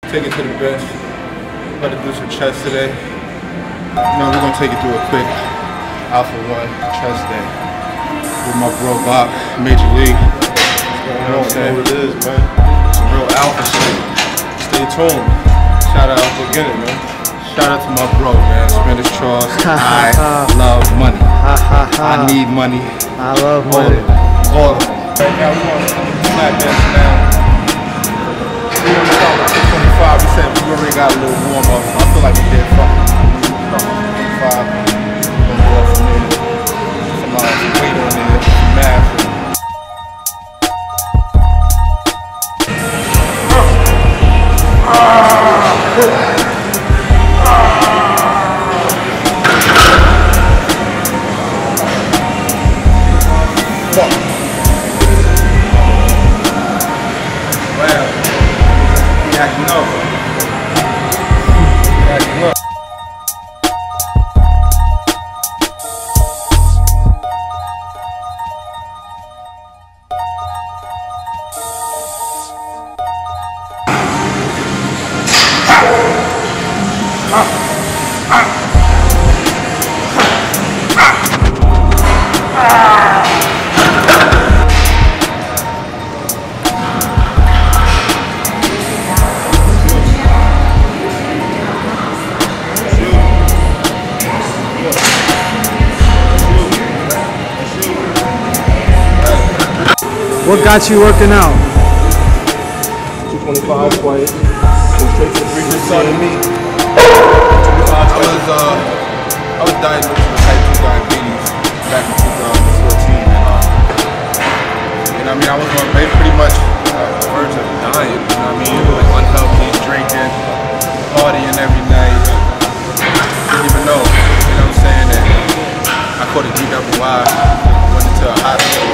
Take it to the bench. About to do some chest today. You know, we're gonna take it through a quick Alpha 1 chest day with my bro Bach, Major League. You know what I'm saying? What it is, man. Some real alpha shit. Stay tuned. Shout out to get it, man. Shout out to my bro, man. Spanish Charles. I love money. I need money. I love money. All of it. Right now we want to slap dance now. We want to start with 25. We said we already got a little warm up. I feel like we did fucking. Start with 25. Don't go up from there. Some weight on there. Some math. What got you working out? 225 quiet. Straight to the breathing. Started me. I was diagnosed with type 2 diabetes back in 2014, and I mean I was on pretty much the verge of dying. You know what I mean? Like unhealthy, drinking, partying every night. Didn't even know. You know what I'm saying? And I caught a DWI. Went into a hospital.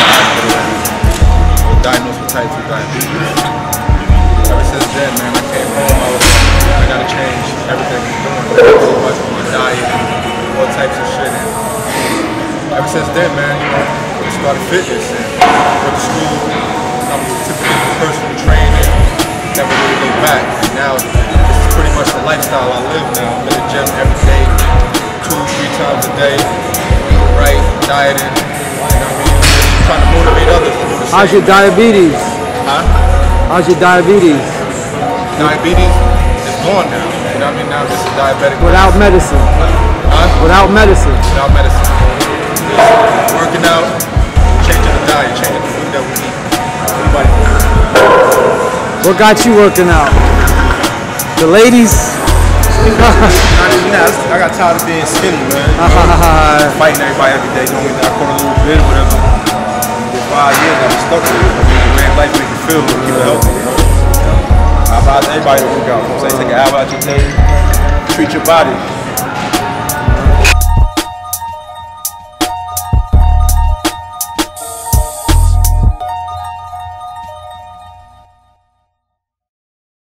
Diagnosed with type 2 diabetes. Ever since then, man, I came home, I gotta change everything I'm doing. So much on my diet, all types of shit. And ever since then, man, you know, I started fitness and went to school. I'm typically personal training, never really looked back. And now, this is pretty much the lifestyle I live now. I'm in the gym every day, 2-3 times a day, right, dieting, you know what I mean? Trying to motivate others to do the same. How's your diabetes? Huh? How's your diabetes? Diabetes is gone now. You know what I mean? Now this is diabetic. Without medicine? Huh? Without medicine? Without medicine. Just working out, changing the diet, changing the food that we eat. Everybody. What got you working out? The ladies? Not even that. I got tired of being skinny, man. Fighting everybody every day. You know, I caught a little bit, whatever. 5 years I was stuck with it. I mean, the way life makes you feel, keep it healthy, you know? I advise everybody to work out. You know what I'm saying? Take an hour out your day, treat your body.